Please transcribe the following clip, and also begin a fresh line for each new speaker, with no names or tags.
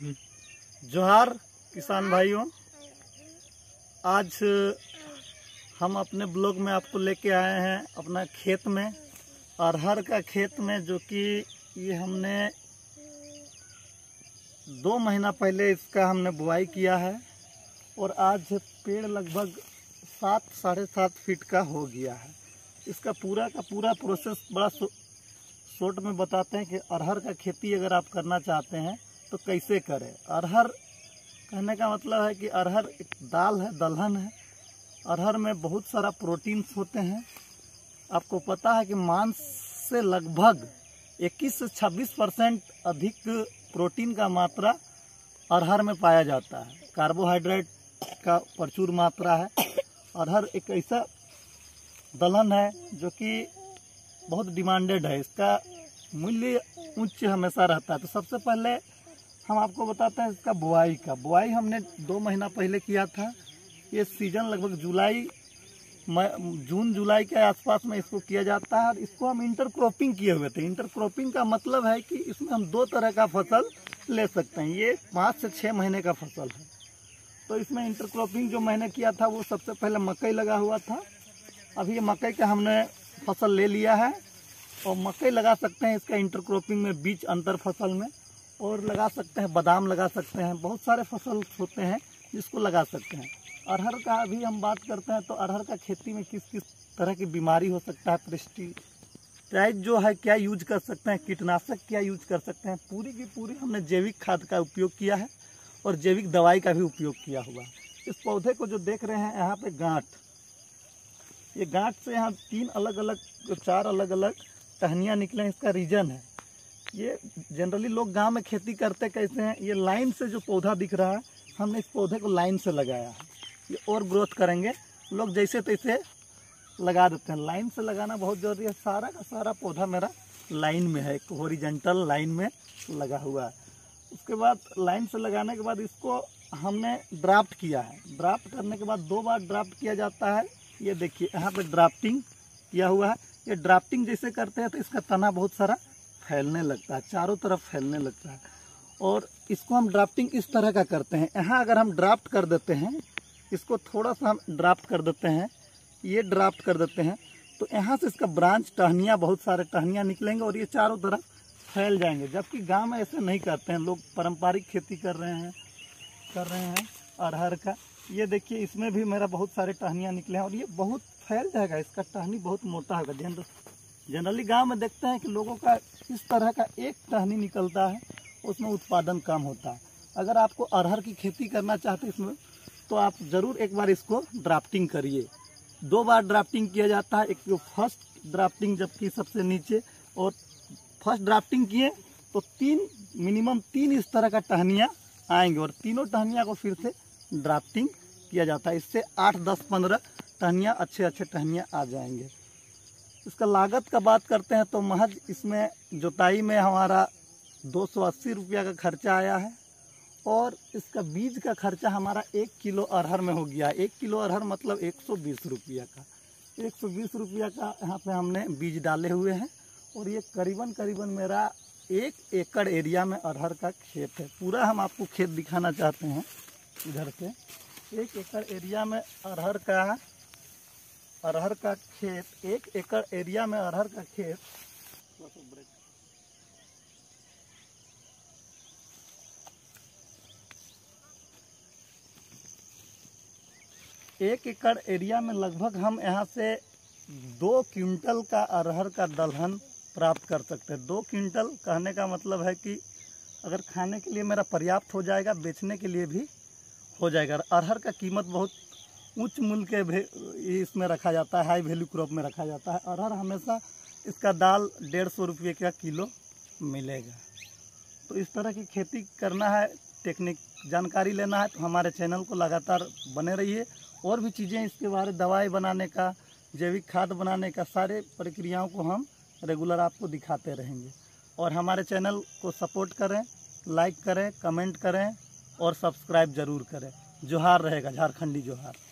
जोहार किसान भाइयों, आज हम अपने ब्लॉग में आपको लेके आए हैं अपना खेत में, अरहर का खेत में, जो कि ये हमने 2 महीना पहले इसका हमने बुआई किया है और आज पेड़ लगभग 7-7.5 फीट का हो गया है। इसका पूरा का पूरा प्रोसेस बड़ा शॉर्ट में बताते हैं कि अरहर का खेती अगर आप करना चाहते हैं तो कैसे करें। अरहर कहने का मतलब है कि अरहर एक दाल है, दलहन है। अरहर में बहुत सारा प्रोटीन्स होते हैं। आपको पता है कि मांस से लगभग 21 से 26% अधिक प्रोटीन का मात्रा अरहर में पाया जाता है। कार्बोहाइड्रेट का प्रचुर मात्रा है। अरहर एक ऐसा दलहन है जो कि बहुत डिमांडेड है, इसका मूल्य उच्च हमेशा रहता है। तो सबसे पहले हम आपको बताते हैं इसका बुआई हमने 2 महीना पहले किया था। ये सीजन लगभग जून जुलाई के आसपास में इसको किया जाता है। और इसको हम इंटरक्रॉपिंग किए हुए थे। इंटरक्रॉपिंग का मतलब है कि इसमें हम 2 तरह का फसल ले सकते हैं। ये 5 से 6 महीने का फसल है। तो इसमें इंटरक्रॉपिंग जो मैंने किया था वो सबसे पहले मकई लगा हुआ था। अभी ये मकई का हमने फसल ले लिया है और मकई लगा सकते हैं इसका इंटरक्रॉपिंग में, बीच अंतर फसल में, और लगा सकते हैं बादाम लगा सकते हैं। बहुत सारे फसल होते हैं जिसको लगा सकते हैं। अरहर का अभी हम बात करते हैं तो अरहर का खेती में किस किस तरह की बीमारी हो सकता है, पेस्टिसाइड जो है क्या यूज कर सकते हैं, कीटनाशक क्या यूज कर सकते हैं, पूरी की पूरी हमने जैविक खाद का उपयोग किया है और जैविक दवाई का भी उपयोग किया हुआ है। इस पौधे को जो देख रहे हैं यहाँ पे गांठ, ये गांठ से यहाँ 4 अलग अलग टहनियाँ निकले। इसका रीजन है, ये जनरली लोग गांव में खेती करते कैसे हैं, ये लाइन से जो पौधा दिख रहा है, हमने इस पौधे को लाइन से लगाया है। ये और ग्रोथ करेंगे, लोग जैसे तैसे लगा देते हैं। लाइन से लगाना बहुत ज़रूरी है। सारा का सारा पौधा मेरा लाइन में है, एक हॉरिजॉन्टल लाइन में लगा हुआ है। उसके बाद लाइन से लगाने के बाद इसको हमने ड्राफ्ट किया है। ड्राफ्ट करने के बाद 2 बार ड्राफ्ट किया जाता है। ये देखिए यहाँ पे ड्राफ्टिंग किया हुआ है। ये ड्राफ्टिंग जैसे करते हैं तो इसका तना बहुत सारा फैलने लगता है, चारों तरफ फैलने लगता है। और इसको हम ड्राफ्टिंग इस तरह का करते हैं। यहाँ अगर हम ड्राफ्ट कर देते हैं, इसको थोड़ा सा हम ड्राफ्ट कर देते हैं, ये ड्राफ्ट कर देते हैं, तो यहाँ से इसका ब्रांच टहनियाँ, बहुत सारे टहनियाँ निकलेंगे और ये चारों तरफ फैल जाएंगे। जबकि गांव में ऐसे नहीं करते हैं, लोग पारंपरिक खेती कर रहे हैं अरहर का। ये देखिए इसमें भी मेरा बहुत सारे टहनियाँ निकले हैं और ये बहुत फैल जाएगा। इसका टहनी बहुत मोटा होगा। जनरली गांव में देखते हैं कि लोगों का इस तरह का एक टहनी निकलता है, उसमें उत्पादन कम होता है। अगर आपको अरहर की खेती करना चाहते हैं इसमें, तो आप ज़रूर एक बार इसको ड्राफ्टिंग करिए। 2 बार ड्राफ्टिंग किया जाता है। एक जो फर्स्ट ड्राफ्टिंग जबकि सबसे नीचे, और फर्स्ट ड्राफ्टिंग किए तो मिनिमम 3 इस तरह का टहनियाँ आएंगे और तीनों टहनियाँ को फिर से ड्राफ्टिंग किया जाता है। इससे 8, 10, 15 टहनियाँ, अच्छे टहनियाँ आ जाएंगे। इसका लागत का बात करते हैं तो महज इसमें जुताई में हमारा 280 रुपया का खर्चा आया है और इसका बीज का खर्चा हमारा 1 किलो अरहर में हो गया। 1 किलो अरहर मतलब 120 रुपया का। 120 रुपया का यहाँ पे हमने बीज डाले हुए हैं और ये करीबन मेरा 1 एकड़ एरिया में अरहर का खेत है। पूरा हम आपको खेत दिखाना चाहते हैं इधर से। 1 एकड़ एरिया में अरहर का खेत, 1 एकड़ एरिया में अरहर का खेत। 1 एकड़ एरिया में लगभग हम यहाँ से 2 क्विंटल का अरहर का दलहन प्राप्त कर सकते हैं। 2 क्विंटल कहने का मतलब है कि अगर खाने के लिए मेरा पर्याप्त हो जाएगा, बेचने के लिए भी हो जाएगा। अरहर का कीमत बहुत उच्च मूल्य के इसमें रखा जाता है, हाई वैल्यू क्रॉप में रखा जाता है। अरहर हमेशा इसका दाल 150 रुपये का किलो मिलेगा। तो इस तरह की खेती करना है, टेक्निक जानकारी लेना है तो हमारे चैनल को लगातार बने रहिए। और भी चीज़ें इसके बारे, दवाई बनाने का, जैविक खाद बनाने का, सारे प्रक्रियाओं को हम रेगुलर आपको दिखाते रहेंगे। और हमारे चैनल को सपोर्ट करें, लाइक करें, कमेंट करें और सब्सक्राइब ज़रूर करें। जोहार रहेगा, झारखंडी जोहार।